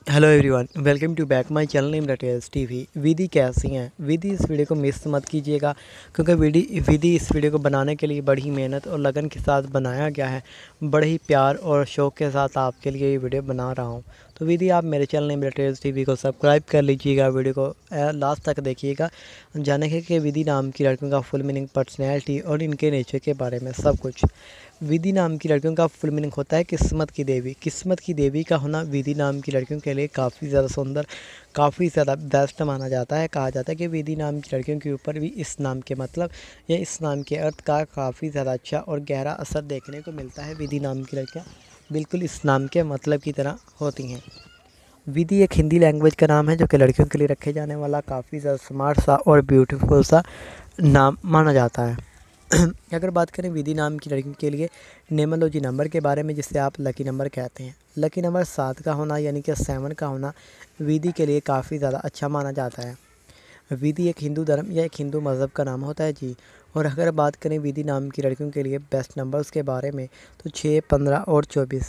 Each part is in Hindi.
Hello everyone, welcome to back my channel name details TV. Vidhi कैसी हैं? विधि इस वीडियो को मिस मत कीजिएगा, क्योंकि विधि इस वीडियो को बनाने के लिए बड़ी मेहनत और लगन के साथ बनाया गया है। बड़े ही प्यार और शौक़ के साथ आपके लिए ये वीडियो बना रहा हूँ। तो विधि आप मेरे चैनल नेम डिटेल्स टीवी को सब्सक्राइब कर लीजिएगा, वीडियो को लास्ट तक देखिएगा। जानेंगे कि विधि नाम की लड़कियों का फुल मीनिंग, पर्सनैलिटी और इनके नेचर के बारे में सब कुछ। विधि नाम की लड़कियों का फुल मीनिंग होता है किस्मत की देवी। किस्मत की देवी का होना विधि नाम की लड़कियों के लिए काफ़ी ज़्यादा सुंदर, काफ़ी ज़्यादा बेस्ट माना जाता है। कहा जाता है कि विधि नाम की लड़कियों के ऊपर भी इस नाम के मतलब या इस नाम के अर्थ का काफ़ी ज़्यादा अच्छा और गहरा असर देखने को मिलता है। विधि नाम की लड़कियाँ बिल्कुल इस नाम के मतलब की तरह होती हैं। विधि एक हिंदी लैंग्वेज का नाम है, जो कि लड़कियों के लिए रखे जाने वाला काफ़ी ज़्यादा स्मार्ट सा और ब्यूटीफुल सा नाम माना जाता है। अगर बात करें विधि नाम की लड़की के लिए नेमोलॉजी नंबर के बारे में, जिसे आप लकी नंबर कहते हैं, लकी नंबर 7 का होना यानी कि 7 का होना विधि के लिए काफ़ी ज़्यादा अच्छा माना जाता है। विधि एक हिंदू धर्म या एक हिंदू मज़हब का नाम होता है जी। और अगर बात करें विधि नाम की लड़कियों के लिए बेस्ट नंबर्स के बारे में, तो 6, 15 और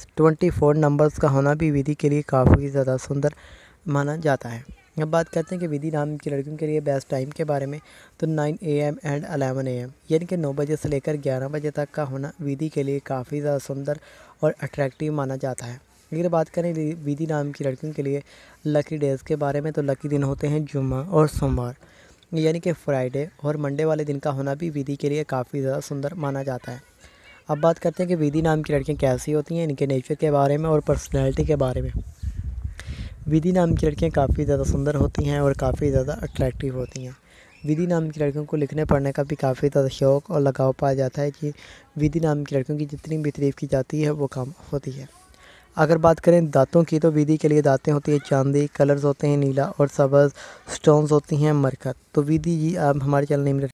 24 नंबर्स का होना भी विधि के लिए काफ़ी ज़्यादा सुंदर माना जाता है। अब बात करते हैं कि विधि नाम की लड़कियों के लिए बेस्ट टाइम के बारे में, तो 9 AM एंड 11 AM यानी कि 9 बजे से लेकर 11 बजे तक का होना विधि के लिए काफ़ी ज़्यादा सुंदर और अट्रैक्टिव माना जाता है। अगर बात करें विधि नाम की लड़कियों के लिए लकी डेज़ के बारे में, तो लकी दिन होते हैं जुम्मा और सोमवार यानी कि फ्राइडे और मंडे वाले दिन का होना भी विधि के लिए काफ़ी ज़्यादा सुंदर माना जाता है। अब बात करते हैं कि विधि नाम की लड़कियाँ कैसी होती हैं, इनके नेचर के बारे में और पर्सनैलिटी के बारे में। विधि नाम की लड़कियाँ काफ़ी ज़्यादा सुंदर होती हैं और काफ़ी ज़्यादा अट्रैक्टिव होती हैं। विधि नाम की लड़कियों को लिखने पढ़ने का भी काफ़ी ज़्यादा शौक़ और लगाव पाया जाता है कि विधि नाम की लड़कियों की जितनी भी तारीफ़ की जाती है वो कम होती है। अगर बात करें दाँतों की, तो विधि के लिए दाँतें होती हैं चांदी, कलर्स होते हैं नीला और सब्ज़, स्टोन्स होती हैं मरकत। तो विधि जी आप हमारे चैनल